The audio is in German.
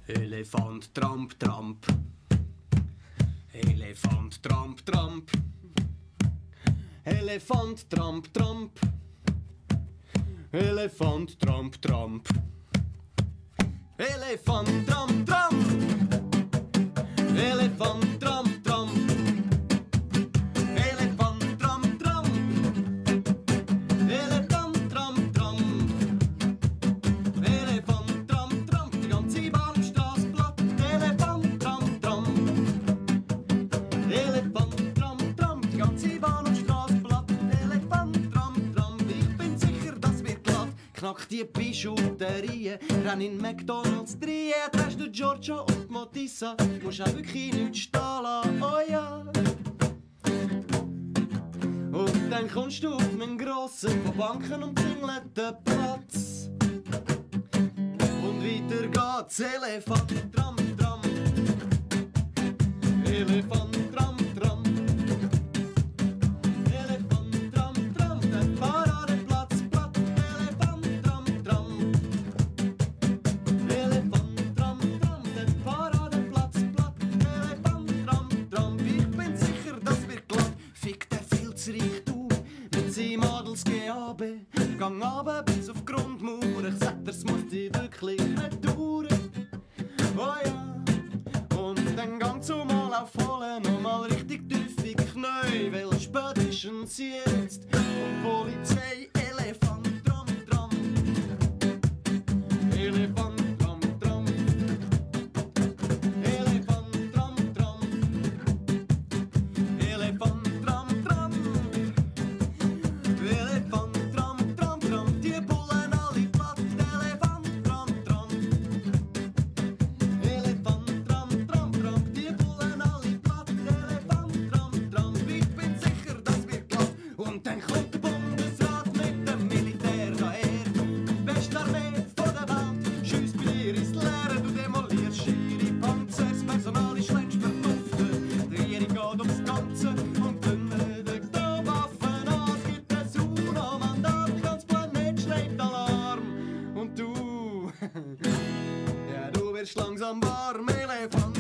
Elefant, Tramp, Tramp. Elefant, Tramp, Tramp. Elefant, Tramp, Tramp. Elefant, Tramp, Tramp. Elefant, Tramp, Tramp. Elefant, Tramp, Tramp. Elefant, Tramp, Tramp. Elefant, Tramp, Tramp. Elefant, Tramp, Tramp. Die ganze Bahnstraße platt. Elefant, Tramp, Tramp. Elefant, Tramp, Tramp. Die ganze Bahnstraße platt. Elefant, Tramp, Tramp. Ich bin sicher, das wird glatt. Knack die Bijouterie, renn in McDonalds 3, hast du Giorgio und Motissa, musst auch wirklich nichts stehen lassen, oh ja. Und dann kommst du auf einen grossen, von Banken umzingelten Platz. Und weiter geht's, Elefant, Tramp, Tramp. Elefant, Tramp, Tramp. Elefant, Tramp, Tramp, der Paradeplatz platt. Elefant, Tramp, Tramp. Elefant, Tramp, Tramp, der Paradeplatz platt. Elefant, Tramp, Tramp. Ich bin sicher, das wird glatt. Fick der viel zu reich, du, mit seinem Adels GAB. Gang runter bis auf Grundmauer. Ich sag, das muss dich wirklich nicht dauern. Oh ja. Und dann gang zumal aufholen, nochmal richtig tief in die Knie, weil spätestens jetzt und Polizei, Elefant, Tramp, Tramp. Elefant, Tramp, Tramp. Elefant, Tramp, Tramp. Elefant, Tramp, Tramp. Elefant, Tramp, Tramp, Tramp. Die Bullen alle platt. Elefant, Tramp, Tramp. Elefant, Tramp, Tramp, Tramp. Die Bullen alle platt. Elefant, Tramp, Tramp. Ich bin sicher, das wird glatt. Und dann kommt der Bundesrat mit dem Militär daher. Beste Armee von der Welt. Schiess bei dir ins Leere. Du demolierst ihre Panzer. Das Personal ist längst verduftet. Die Regierung geht ums Ganze und kündigt da Waffen an. Es gibt ein UNO-Mandat. Ganz Planet schlägt Alarm. Und du, ja, du wirst langsam warm, Elefant.